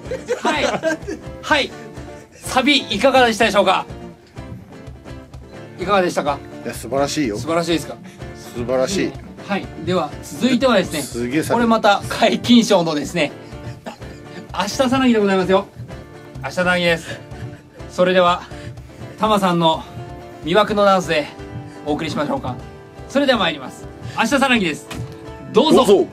はいはい、サビいかがでしたでしょうか。いかがでしたか。 いや素晴らしいよ。 素晴らしいですか。 素晴らしい。 はい、では続いてはですね、 すげえこれまた皆勤賞のですね、明日さなぎでございますよ。明日さなぎです。それではタマさんの魅惑のダンスでお送りしましょうか。それでは参ります。明日さなぎです。どうぞ。 どうぞ。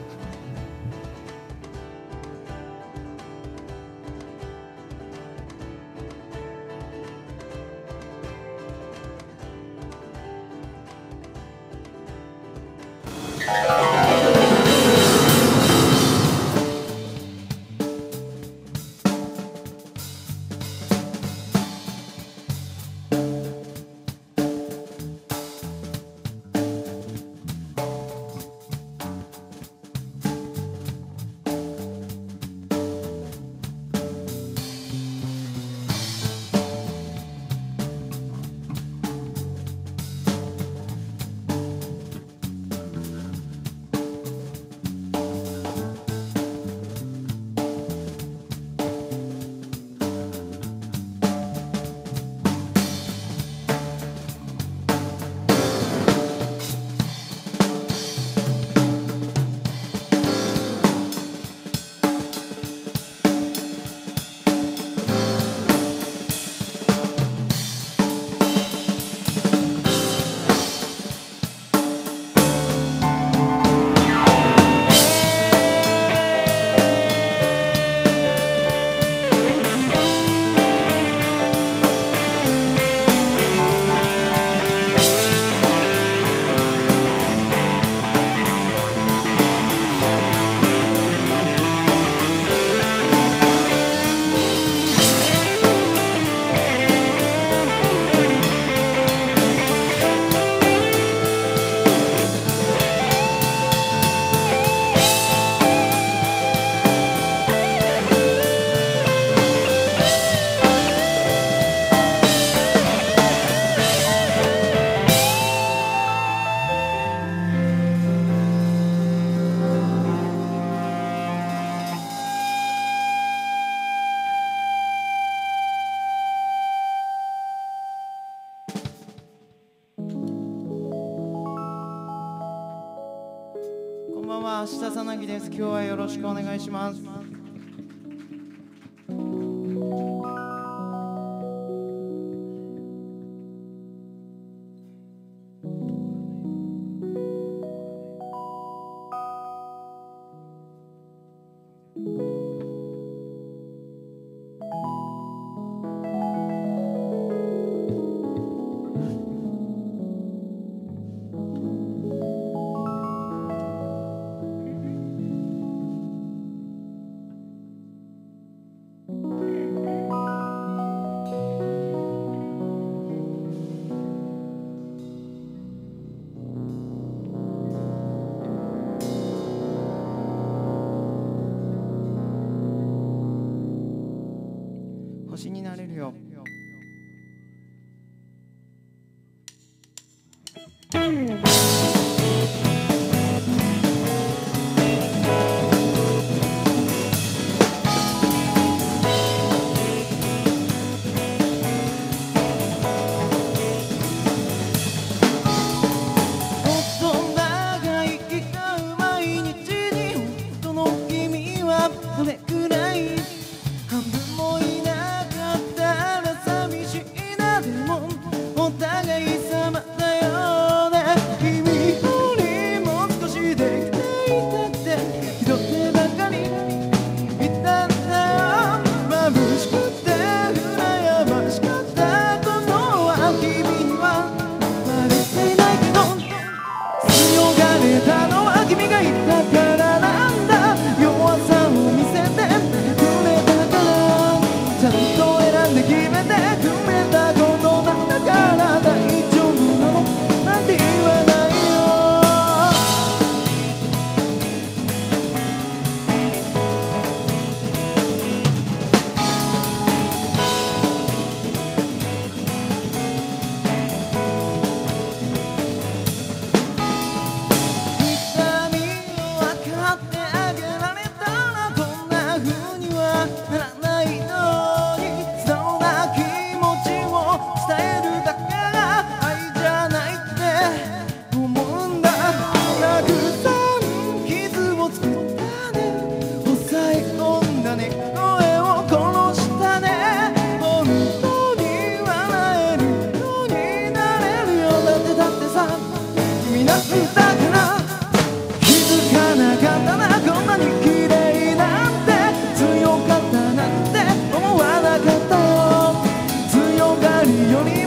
こんばんは、明日さなぎです。今日はよろしくお願いします。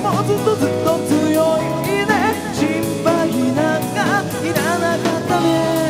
もずっとずっと強いね心配なんかいらなかったね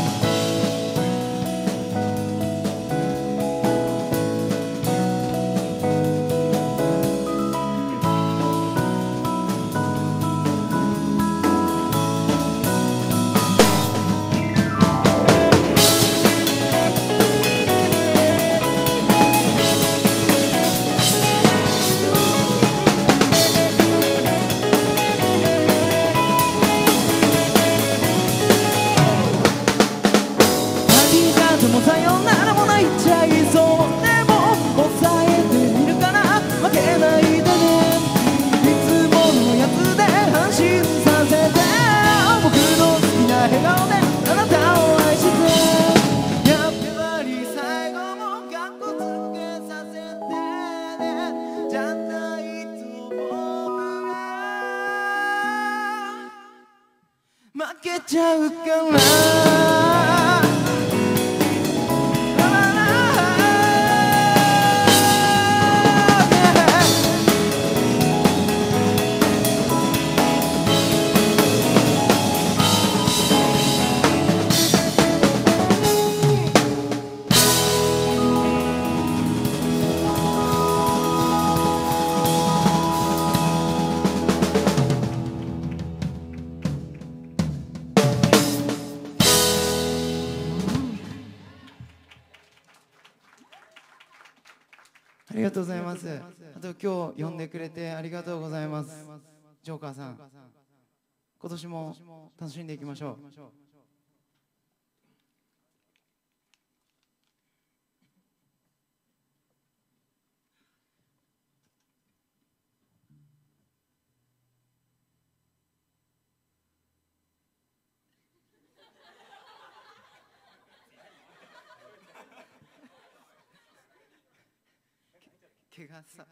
さよならも泣いちゃいそうでも抑えてみるから負けないでねいつものやつで安心させて僕の好きな笑顔であなたを愛してやっぱり最後もかっこつけさせてねじゃないと僕が負けちゃうからありがとうございます。あと今日呼んでくれてありがとうございます。ジョーカーさん、今年も楽しんでいきましょう。怪我さ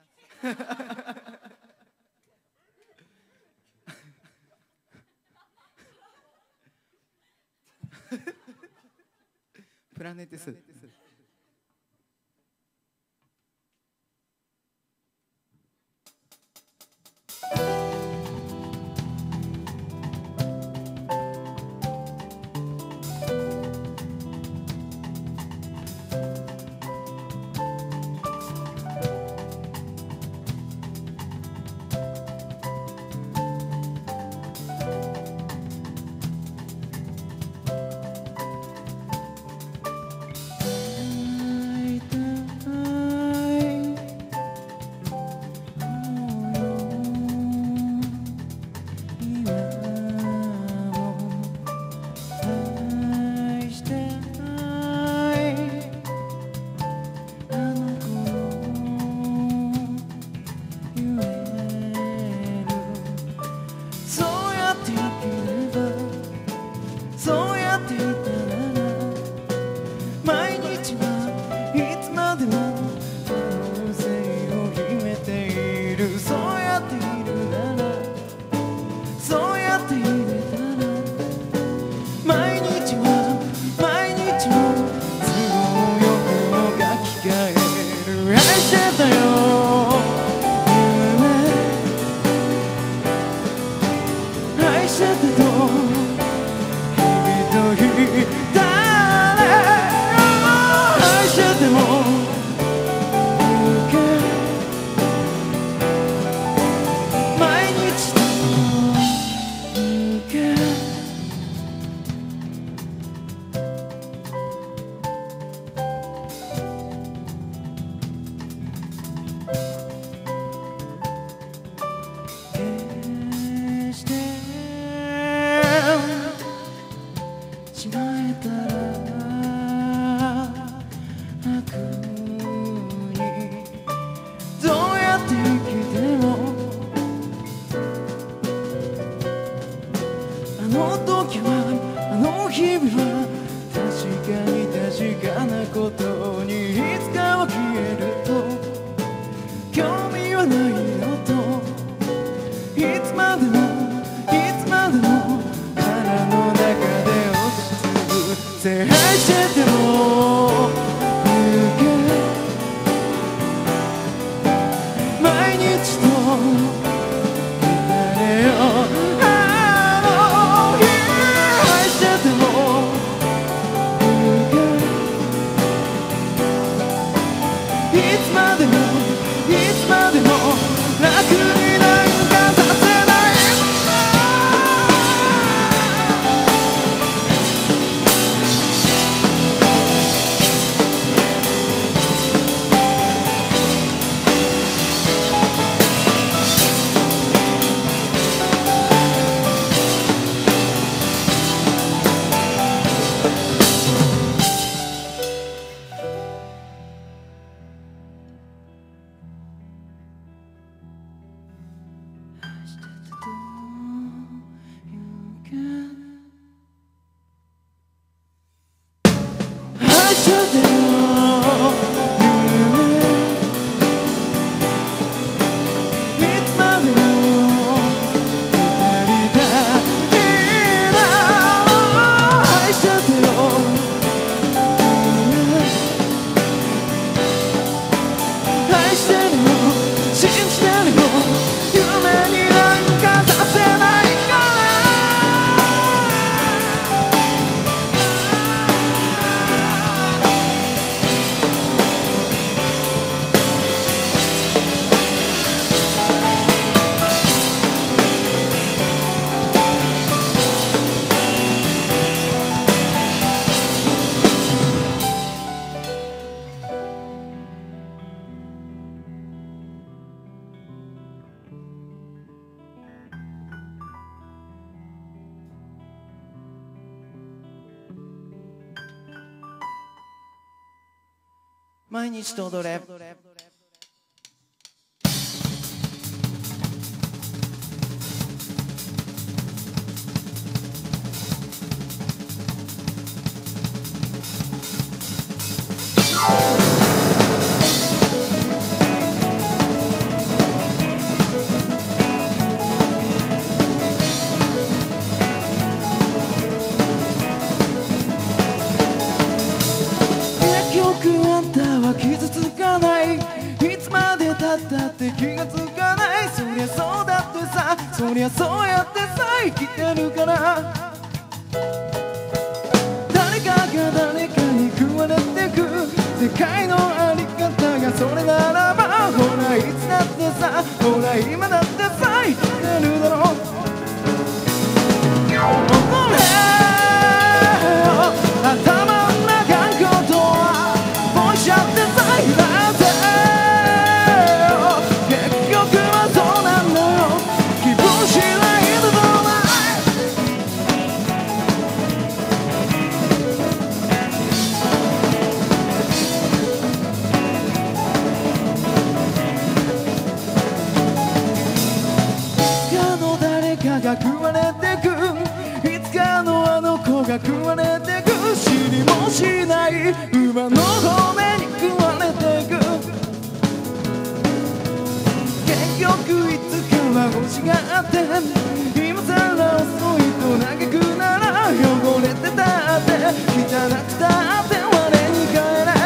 プラネテス毎日と踊れ。傷つかない、いつまでたったって気がつかない。そりゃそうだってさ、そりゃそうやってさ生きてるから。誰かが誰かに食われてく世界のあり方がそれならば、ほらいつだってさ、ほら今だってさ生きてるだろう。踊れよ頭の中のことはポイしちゃってさ言わせよ。結局はそうなんだよ、気分次第でどうだい。いつかの誰かが食われてく、いつかのあの子が食われてく、知りもしない馬の骨に食われてく。結局いつかは星があって、今さら遅いと嘆くなら、汚れてたって汚くたって我に返れ。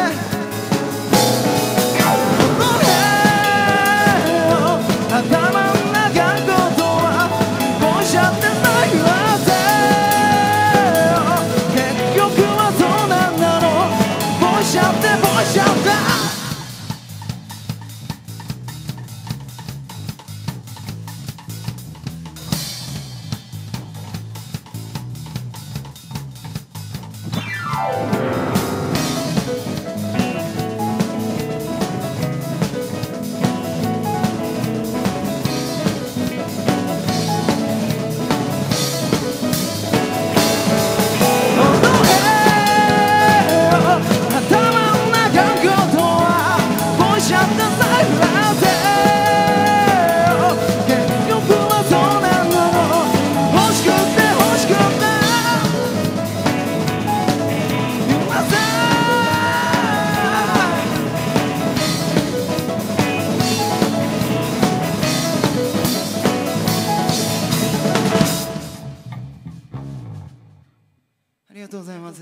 踊れよ頭の中のことはポイしちゃってさ言わせよ。結局はそうなんだろう、ポイしちゃってポイしちゃって。ありがとうございます。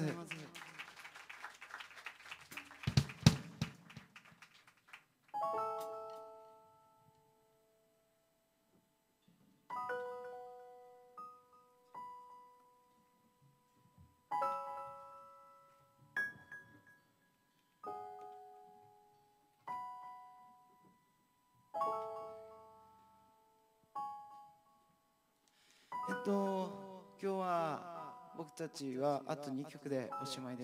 今日は僕たちはあと2曲でおしまいです。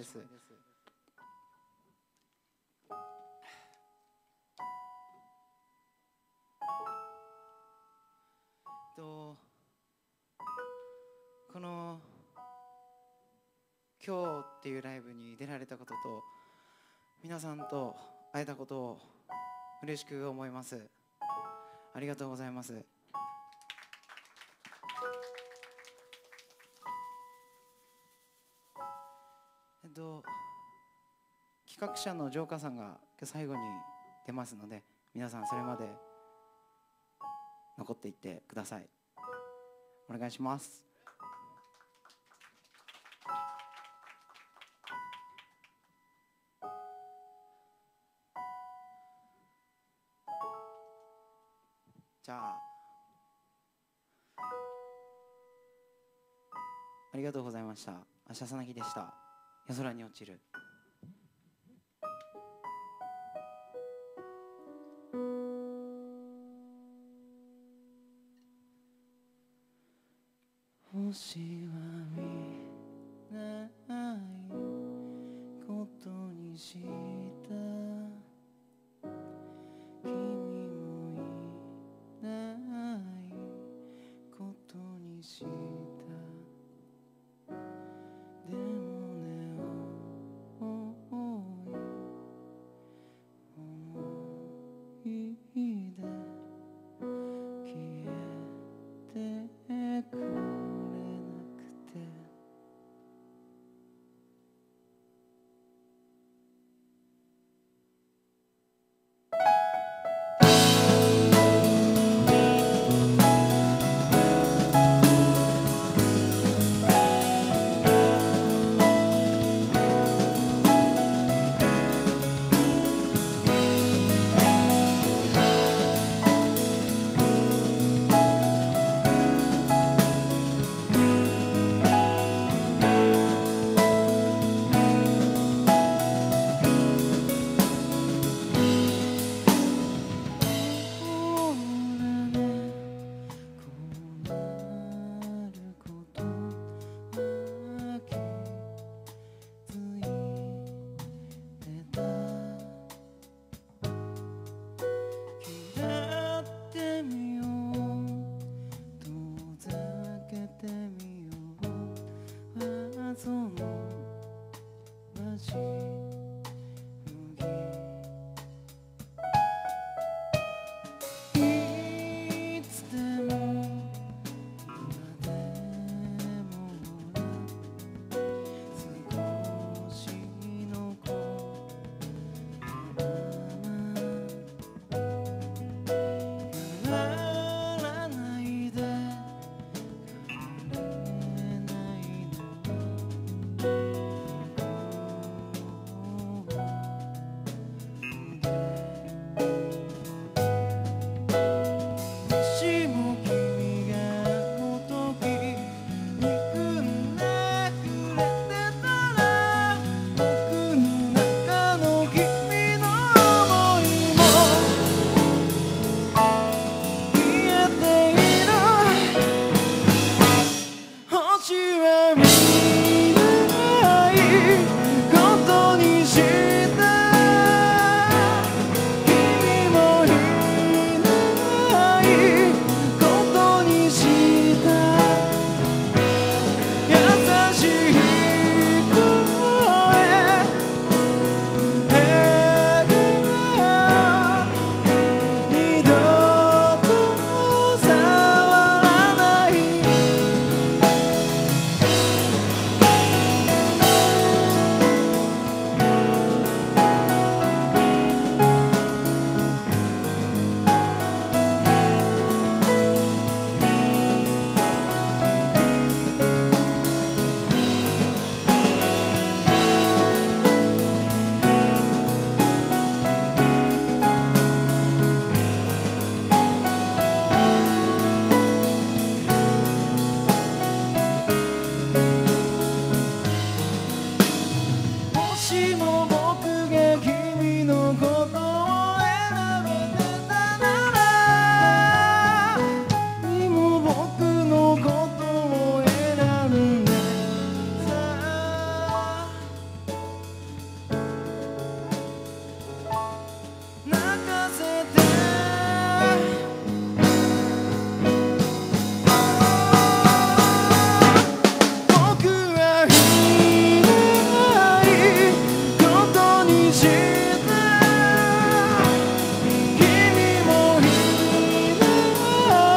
この今日っていうライブに出られたことと皆さんと会えたことを嬉しく思います。ありがとうございます。企画者のジョーカーさんが今日最後に出ますので、皆さんそれまで残っていってください。お願いします。じゃあ、ありがとうございました。明日さなぎでした。夜空に落ちる。星は見ないことにした君もいないことにしたでもねおい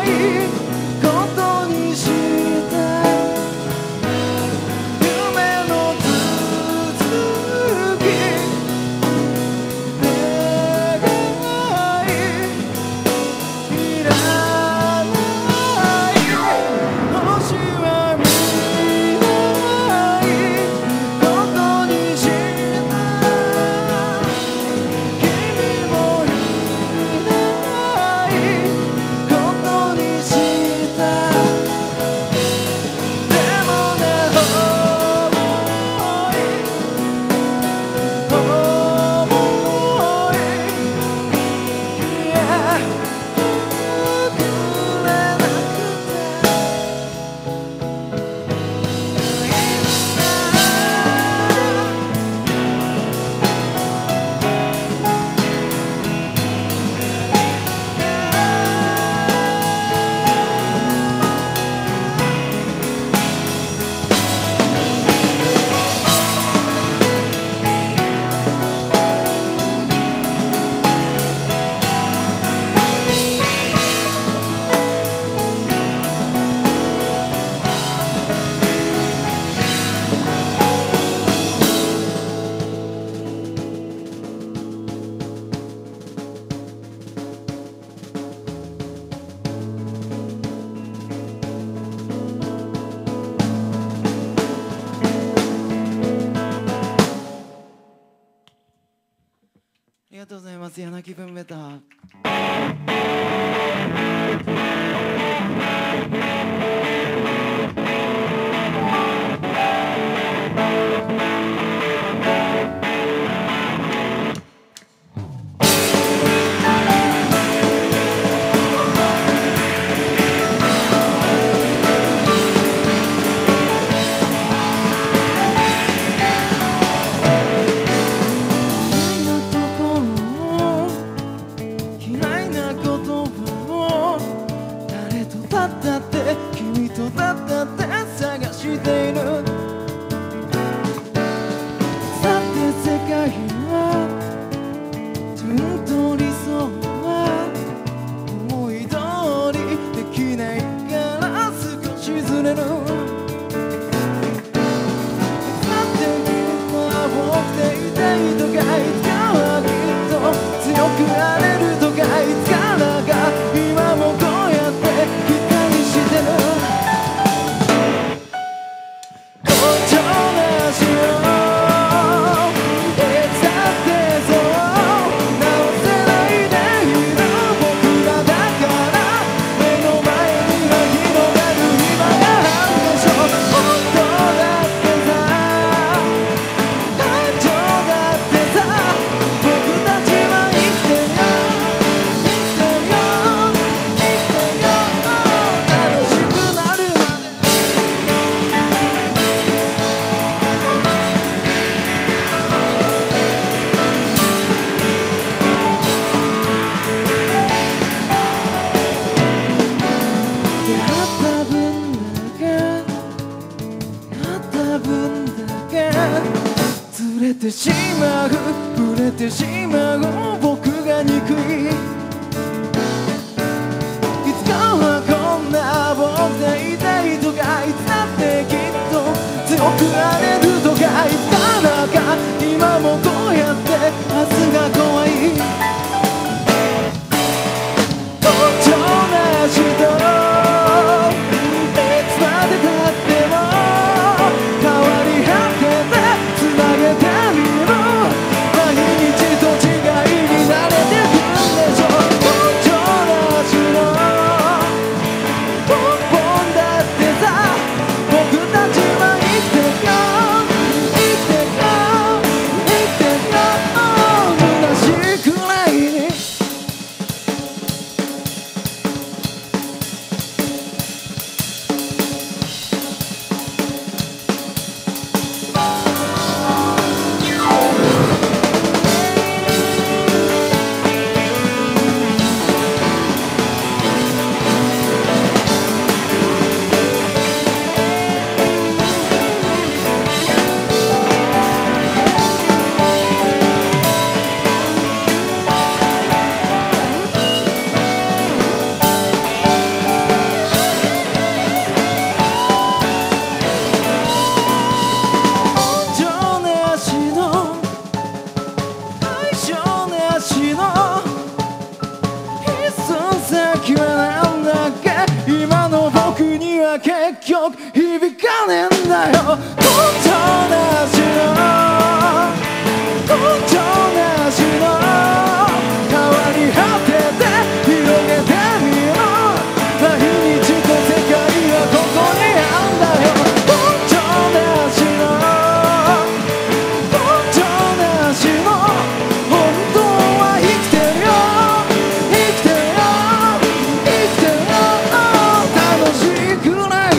ことにした夢の続き願いいらない星は見ないことにした君もいないことにしたでもね思いいやくれなくありがとうございます。柳文メタ。嫌いな言葉を誰とだったって君とだったって探しているさて世界はちゃんと理想は思い通りできないから少しずれるさて君は僕でいたいとかいつかはきっと強くなれるとかいつからか今もこうやって期待してる好調なしよいつだってそう直せないでいる僕らだから目の前には広がる今があるでしょ本当だってさ感情だってさ僕たちは生きてるよ生きてるよ生きてるよ楽しくなるまで出会った分だけ会った分だけずれてしまう触れてしまう僕が憎いいつかはこんな僕でいたいとかいつだってきっと強くなれるとかいつからか今もこうやって明日が怖い好調な人いつまでたっても変わり果ててつなげてみる毎日と違いには結局響かねえんだよ。根性なしの根性なしの川に果てて広げてみよう。毎日と世界はここにあんだよ。根性なしの根性なしの本当は生きてるよ生きてるよ生きてるよ楽しくない。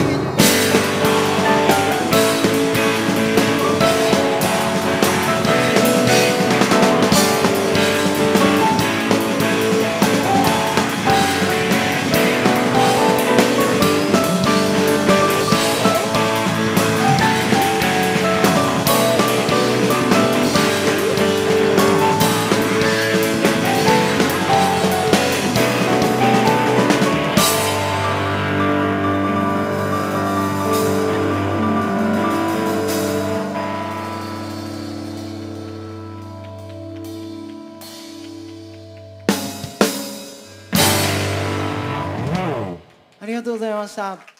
ありがとうございました。